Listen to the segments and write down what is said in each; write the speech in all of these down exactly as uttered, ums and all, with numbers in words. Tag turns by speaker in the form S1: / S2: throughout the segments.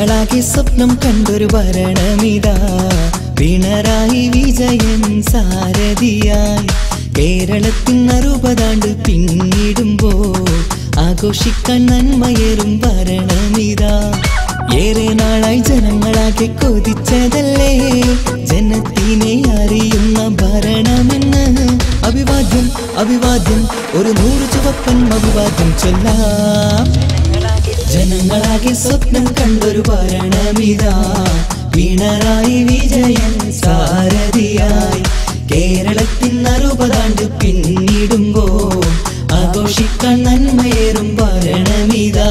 S1: ജനങ്ങളാകെ സ്വപ്നം കണ്ടൊരു ഭരണമിതാ പിണറായി വിജയൻ സാരഥിയായി കേരളത്തിൻ അറുപതാണ്ട് പിന്നിടുമ്പോൾ ആഘോഷിക്കാൻ നന്മയേറും ഭരണമിതാ ഏറെ നാളായി ജനങ്ങളാകെ കൊതിച്ചതല്ലേ ജനത്തിനെ അറിയുന്ന ഭരണമെന്ന് അഭിവാദ്യം അഭിവാദ്യം ഒരു നൂറ് ചുവപ്പൻ അഭിവാദ്യം ചൊല്ലാം ജനങ്ങളാകെ സ്വപ്നം കണ്ടൊരു ഭരണമിതാ പിണറായി വിജയൻ സാരഥിയായി കേരളത്തിൻ അറുപതാണ്ട് പിന്നിടുമ്പോൾ ആഘോഷിക്കാൻ നന്മയേറും ഭരണമിതാ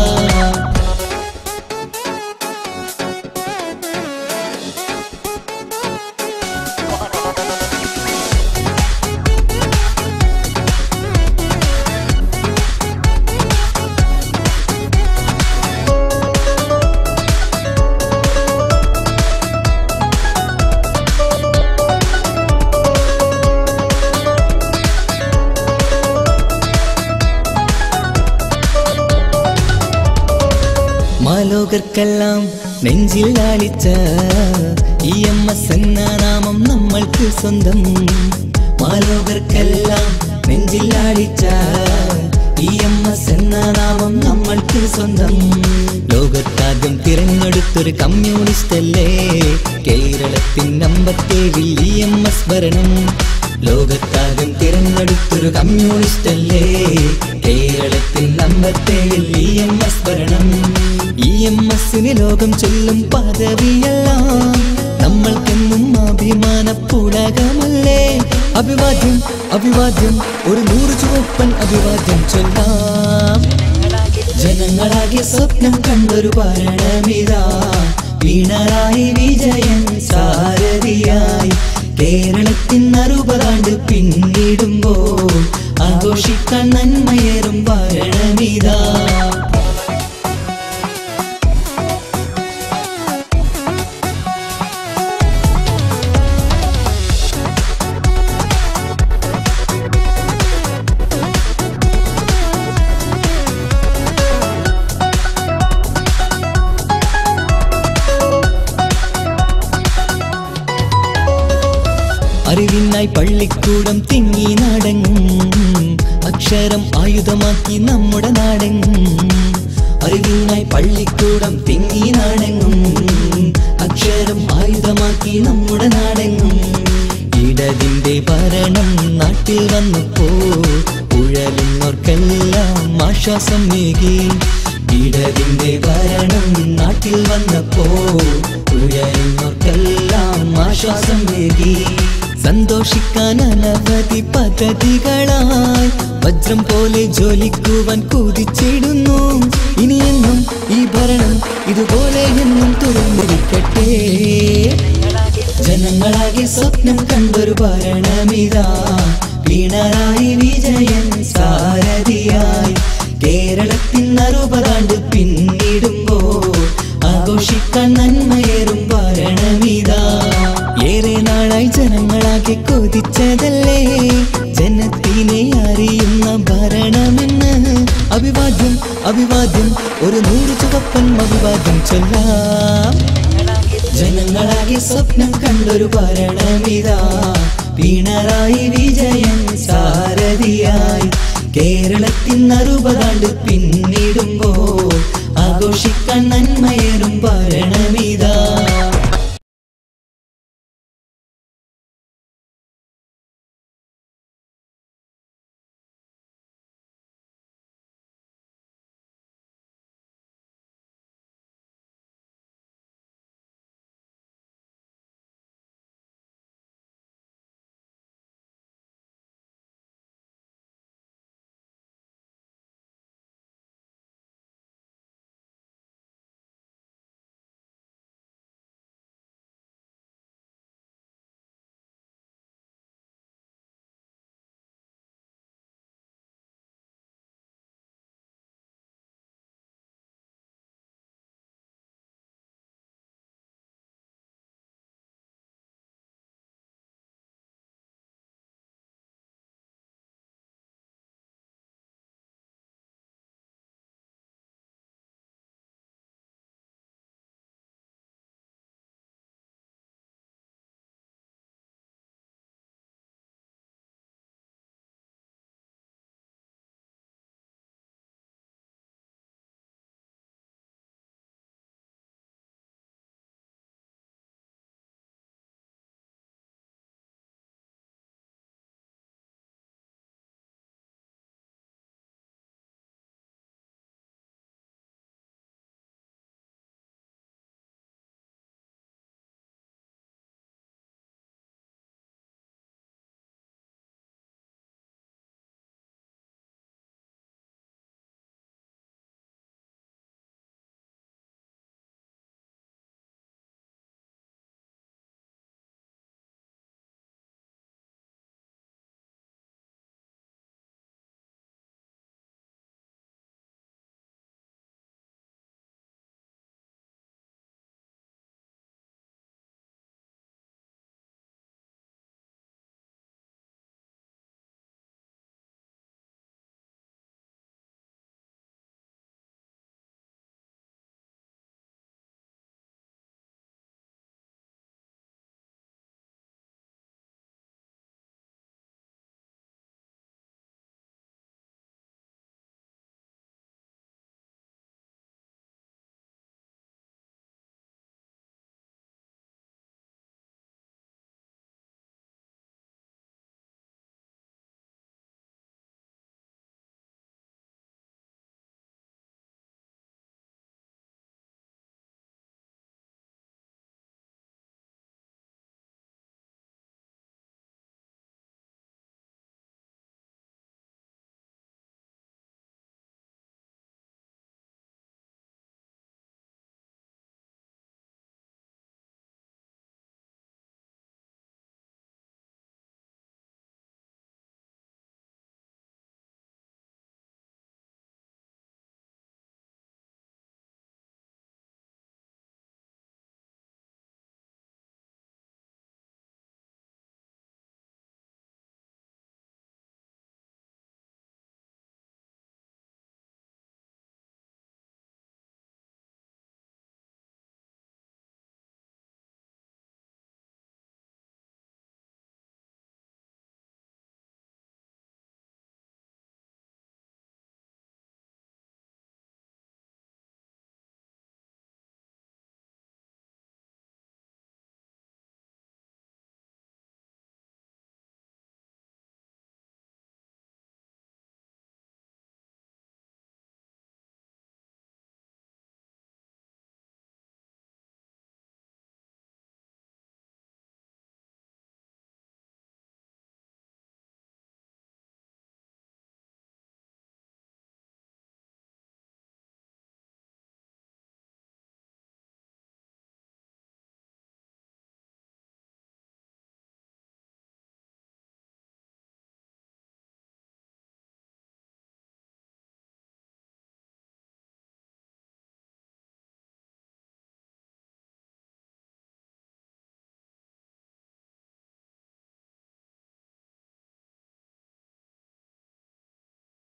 S1: മാലോകർക്കെല്ലാം നെഞ്ചിൽ ലാളിച്ച ഇ എം എസ് എന്ന നാമം നമ്മൾക്ക് സ്വന്തം മാലോകർക്കെല്ലാം നെഞ്ചിൽ ലാളിച്ച ഇ എം എസ് എന്ന നാമം നമ്മൾക്ക് സ്വന്തം ലോകത്താദ്യം തിരഞ്ഞെടുത്തൊരു കമ്മ്യൂണിസ്റ്റ് അല്ലേ കേരളത്തിൻ അമ്പത്തേഴിൽ ഇ എം എസ് ഭരണം ലോകത്താദ്യം തിരഞ്ഞെടുത്തൊരു കമ്മ്യൂണിസ്റ്റ് അല്ലേ കേരളത്തിൻ അമ്പത്തേഴിൽ ഇ എം എസ് ഭരണം ഇ എം എസിന് ലോകം ചൊല്ലും പദവിയെല്ലാം നമ്മൾക്കെന്നും അഭിമാന പുളകമല്ലേ അഭിവാദ്യം അഭിവാദ്യം ഒരു നൂറ് ചുവപ്പൻ അഭിവാദ്യം ചൊല്ലാം ജനങ്ങളാകെ സ്വപ്നം കണ്ടൊരു ഭരണമിതാ പിണറായി വിജയൻ സാരഥിയായി കേരളത്തിൻ അറുപതാണ്ട് പിന്നിടുമ്പോൾ ആഘോഷിക്കാൻ നന്മയേറും ഭരണമിതാ അറിവിനായി പള്ളിക്കൂടം തിങ്ങി നാടെങ്ങും അക്ഷരം ആയുധമാക്കി നമ്മുടെ നാടെങ്ങും അറിവിനായി പള്ളിക്കൂടം തിങ്ങി നാടെങ്ങും അക്ഷരം ആയുധമാക്കി നമ്മുടെ നാടെങ്ങും ഇടതിന്റെ ഭരണം നാട്ടിൽ വന്നപ്പോ ഉഴലുന്നോർക്കെല്ലാം ആശ്വാസം നേകി ഇടതിന്റെ ഭരണം നാട്ടിൽ വന്നപ്പോ ഉഴലുന്നോർക്കെല്ലാം ആശ്വാസം നേകി സന്തോഷിക്കാൻ അനവധി പദ്ധതികളായി വജ്രം പോലെ ജോലിക്കുവാൻ കുതിച്ചിടുന്നു ഇനിയെന്നും ഈ ഭരണം ഇതുപോലെ എന്നും തുറന്നിരിക്കട്ടെ ജനങ്ങളാകെ സ്വപ്നം കണ്ടൊരു ഭരണമിതാ പിണറായി വിജയൻ സാരഥിയായി കേരളത്തിൻ അറുപതാണ്ട് പിന്നിടുമ്പോൾ ആഘോഷിക്കാൻ നന്മയേറും ഭരണമിതാ ഏറെ നാളായി ജനങ്ങളാകെ കൊതിച്ചതല്ലേ ജനത്തിനെ അറിയുന്ന ഭരണമെന്ന് അഭിവാദ്യം അഭിവാദ്യം ഒരു നൂറ് ചുവപ്പൻ അഭിവാദ്യം ചൊല്ലാം ജനങ്ങളാകെ സ്വപ്നം കണ്ടൊരു ഭരണമിതാ പിണറായി വിജയൻ സാരഥിയായി കേരളത്തിൻ അറുപതാണ്ട് പിന്നിടുമ്പോൾ ആഘോഷിക്കാൻ നന്മയേറും ഭരണമിതാ